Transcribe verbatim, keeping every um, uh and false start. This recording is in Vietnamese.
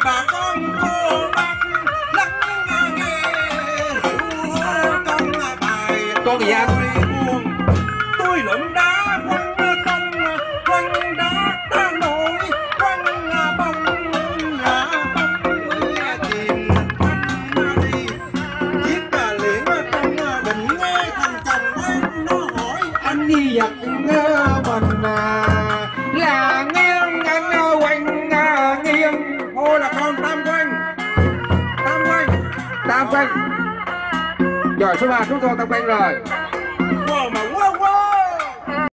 bà con cô bác lắng nghe rượu con bài con gì anh? buồn. Tôi lượm đá quăng sông, quăng đá đá nổi, quăng bông ra bông chìm thăm đi. Chiếc cà liễn trong định nghe thằng chồng em nó hỏi Anh đi giật mình à, là nghiêng anh quanh à, nghiêng. thôi là con tam quanh, tam quanh. Tam quanh. Rồi số ba chúng tôi tam quanh rồi. Wow mà quá quá